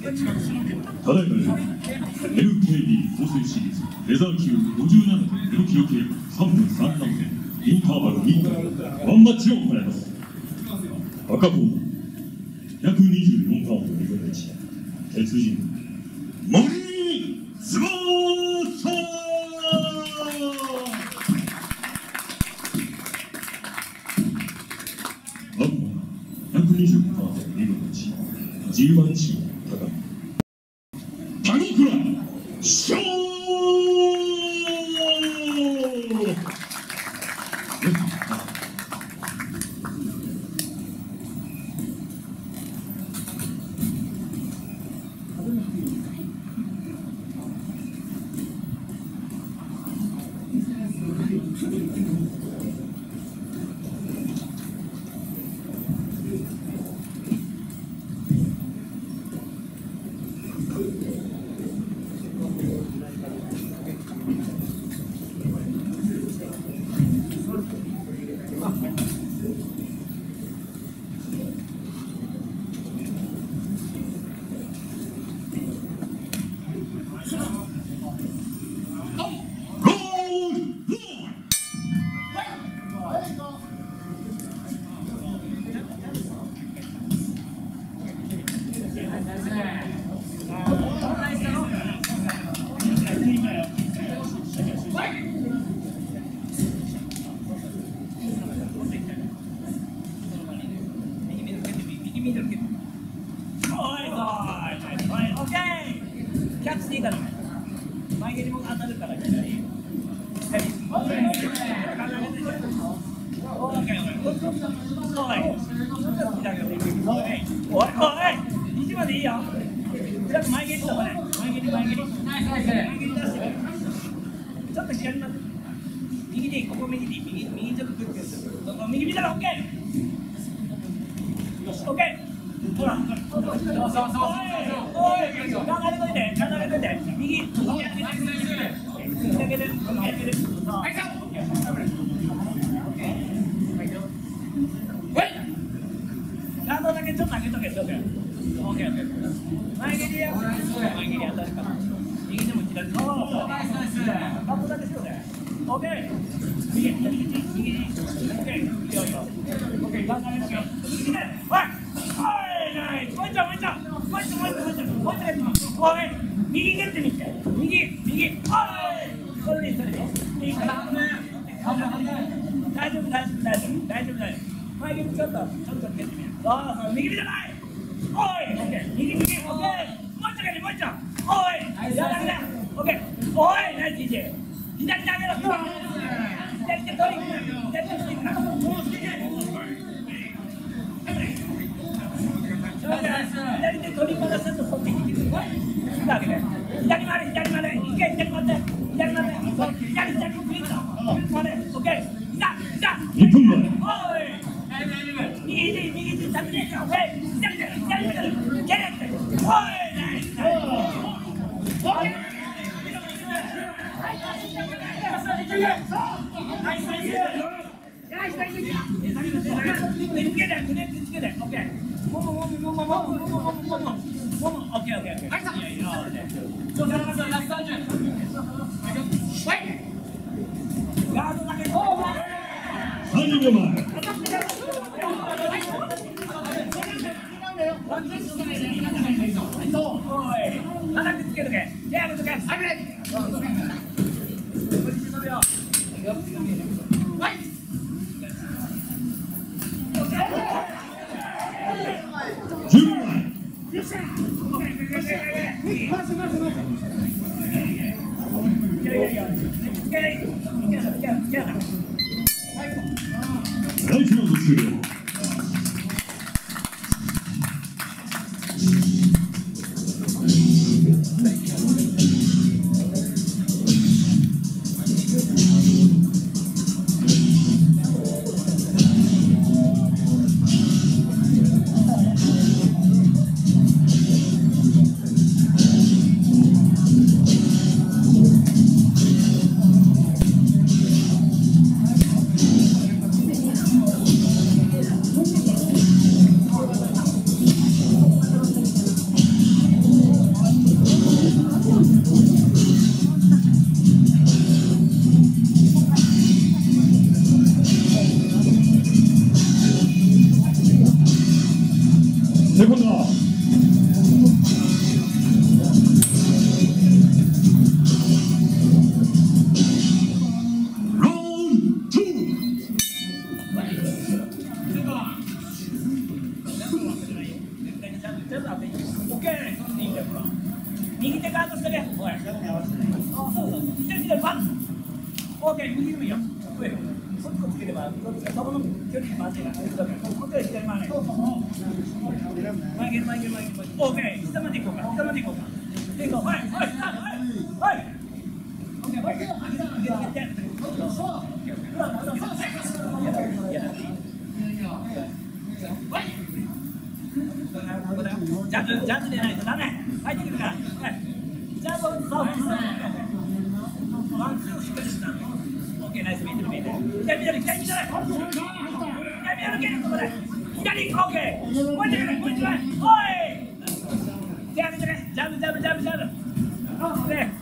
ただいまより LKD 構成シリーズレザー級 57.0 キロ級3分3ラウンドインターバル2回ワンマッチを行います。赤コーナー124パウンド2分の1鉄人森翼。赤コーナー120パウンド2分の1 G1 チーム谷倉翔。 キャッチでいいから前蹴りも当たるから左。おい1までいいよ。前蹴りとかね、前蹴り出してちょっと左まで右でいい、ここ右でいい、右ちょっとグッてする。右見たら OK。 よし OK。ほら、そう流れといて、右開けて、ガードだけちょっと開けとけ、そうか。オッケー。前蹴りや、前蹴り当たるから。右でも左でも。ガードだけしろね。オッケー。右、オッケー。いいよ。オッケー、ガードだけ。右で、おい。もう一丁、おい、右蹴ってみて、右、おい、それでいい、いいから、大丈夫、前蹴りちょっと蹴ってみる。そう、右じゃない、おい、オッケー、右、オッケー、もう一丁、おい、やだね、オッケー、おい、ナイス DJ、左手上げろ、左手取り、左手取り戻すとそっちに左回れ、一回左回って、左クリック、回れ、オッケー、 1分前。 おい、右手、左手、蹴れって、おい、ナイス。 30秒前。第1ラウンド終了。 右手ガードしてね。おい。そうそう。左パン。オッケー、右でもいいよ。こっちをつければ、そこの距離まずいな。こっちは左回れ。前げる。オッケー、下まで行こうか。で、はい。オッケー。ジャンプでないとダメ。入ってくるから。ジャンプをワンツーしっかりした。オッケー、ナイス、見てる。左。左、オッケー。もう一回。おい。手上げてね。ジャンプ。オッケー。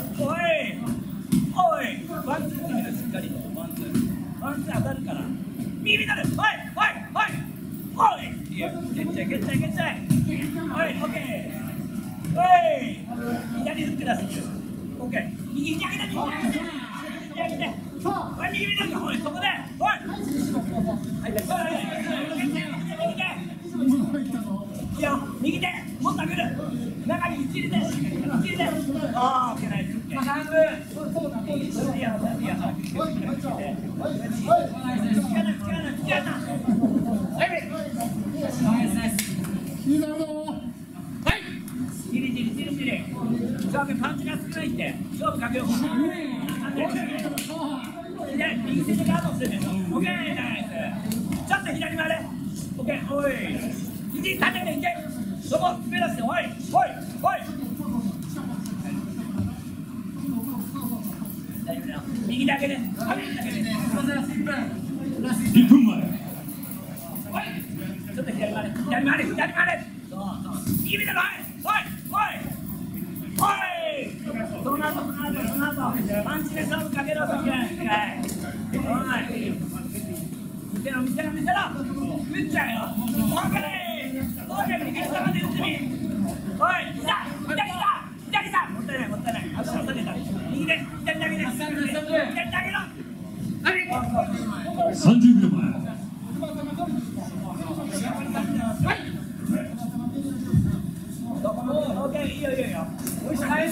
おい。ワンツーしてみる、しっかりと。ワンツー当たるから。右になる。おい。いや、蹴っちゃい。おい、オッケー。左振って出す。オッケー。右上げて。おい、右見てるか。おい、そこで。おい。いや、右手。もっと上げる。中に一入れて。ああ、オッケー、ナイス。パンチが少ないって勝負かけようか。右手でガードしてね。オッケー、ナイス。ちょっと左回れ。オッケー、おい。肘立てていけ。そこ滑らせて、おい。右だけで。1 分前。 ちょっと左回れ。右見てろ。その後パンチで勝負かけろときは見せろ打っちゃうよ。オッケー、右下まで打ってみ。おい、左もったいない。足を下げた。右で左だけで。左だけろ。 30秒前。 オッケー、いいよ。おいしい。ナイス。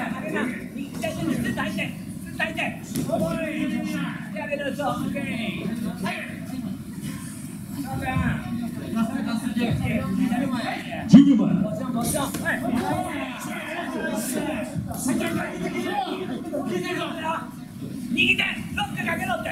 10秒前。 右手、ロックかけろって。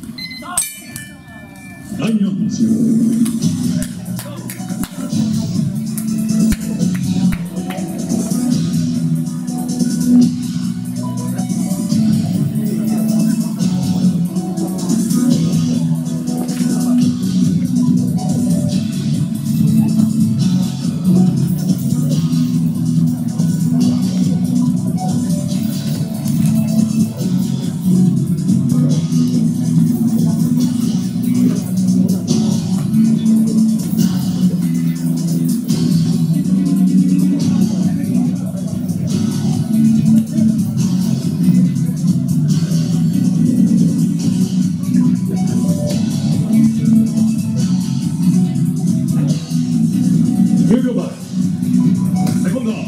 第2ラウンド終了。10秒前。セコンド。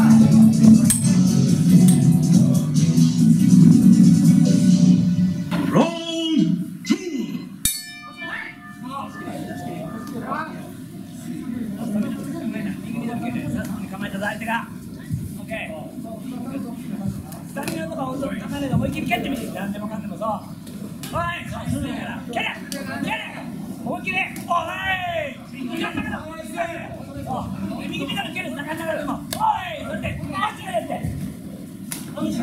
ラウンド2。 構えた相手が。オッケー。スタミナとか本当に考えないで思いっきり蹴ってみて。何でもかんでもそう。おい、そうだから。蹴れ。思いっきり。おい。右見たら蹴る。魚がるの。おい、それで。おい、やって。おい。オッケー。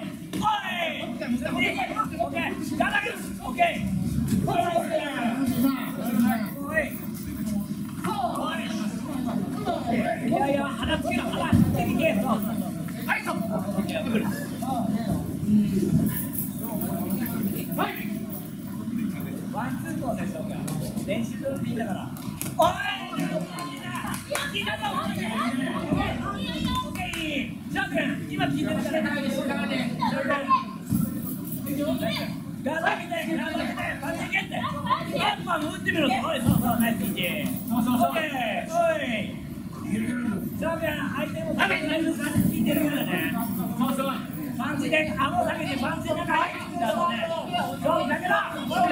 いや、鼻つけろ、鼻つけていけ。はい、そう。やってくる。ワンツーコースでしょうか。練習でいいんだから。おい。今聞いてるから。ガード上げて、パンチいけって。パン打ってみろ。おい、そう、ナイスピンチ。オッケー。おい。 相手も食べてないのかって聞いてるからね。そうそう。パンチで顎下げてパンチで中入ってくるだろうね。そうだけど。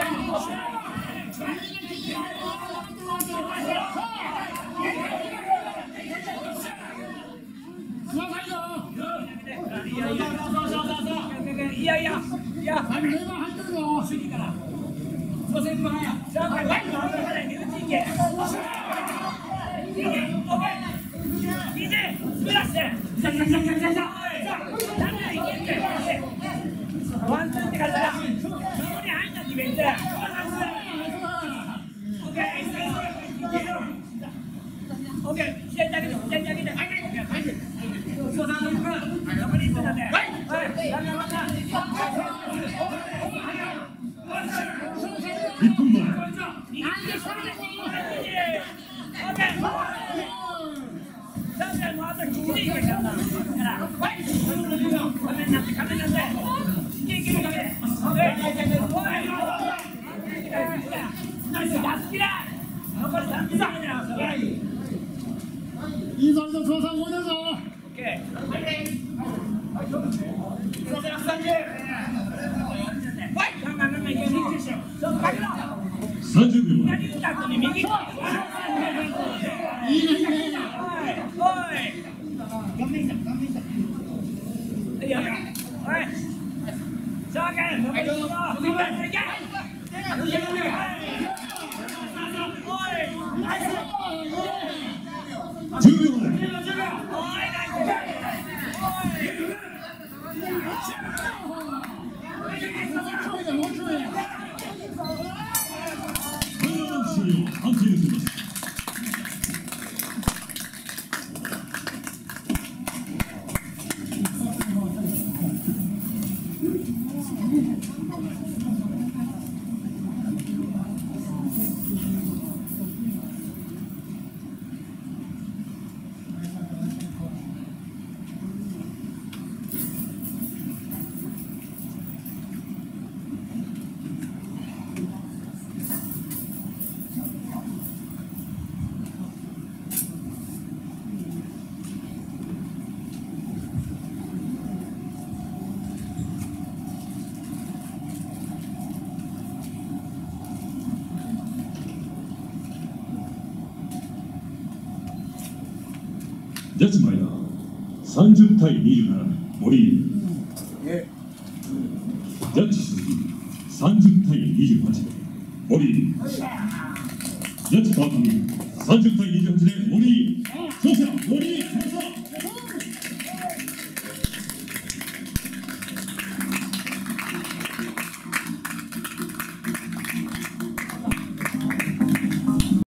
いやいやいや。次から。そう先輩や。じゃあ前に回さないで打ち行け。ワンツーってからだ。そこに入った決めて。オッケー。左だけで、左だけで。そうだ。残り1分だね。はい。 1分前。 もうあと聞きでいいからな。はい。壁になって。いけ。残り3分だ。 いいぞ、調査動いてるぞ。 オッケー。 30秒前。10秒前。判定できます。ジャッジ前田30対27森ジャッジ鈴木30対28森ジャッジ川上30対28で森勝者森勝者